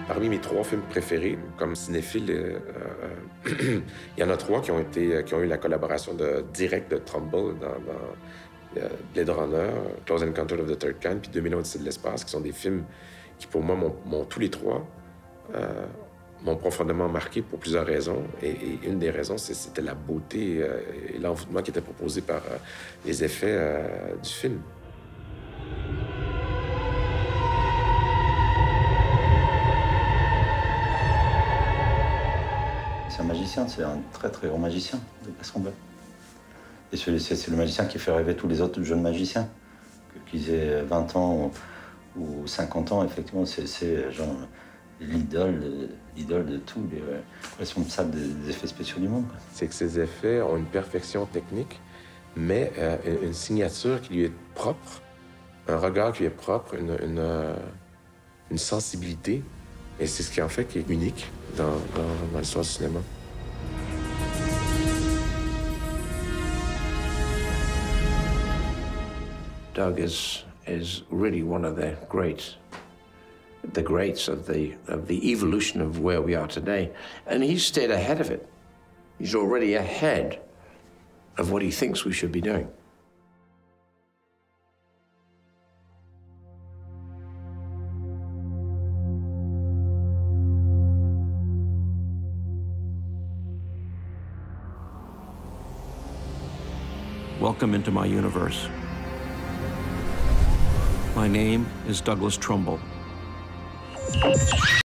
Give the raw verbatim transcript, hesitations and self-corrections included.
Parmi mes trois films préférés, comme cinéphile, euh, euh, il y en a trois qui ont, été, qui ont eu la collaboration de, directe de Trumbull dans, dans euh, Blade Runner, Close Encounter of the Third Kind, puis deux mille un Odyssée de l'espace, qui sont des films qui, pour moi, m'ont tous les trois euh, m'ont profondément marqué pour plusieurs raisons. Et, et une des raisons, c'était la beauté euh, et l'envoûtement qui était proposé par euh, les effets euh, du film. C'est un magicien, c'est un très très grand magicien, de Cascambel. Et c'est le magicien qui fait rêver tous les autres jeunes magiciens. Qu'ils aient vingt ans ou cinquante ans, effectivement, c'est genre l'idole l'idole de tous les responsables des effets spéciaux du monde. C'est que ces effets ont une perfection technique, mais euh, une signature qui lui est propre, un regard qui lui est propre, une, une, euh, une sensibilité. Et c'est ce qui en fait qui est unique dans, dans, dans l'histoire du cinéma. Doug is, is really one of the greats, the greats of the, of the evolution of where we are today. And he's stayed ahead of it. He's already ahead of what he thinks we should be doing. Welcome into my universe. My name is Douglas Trumbull.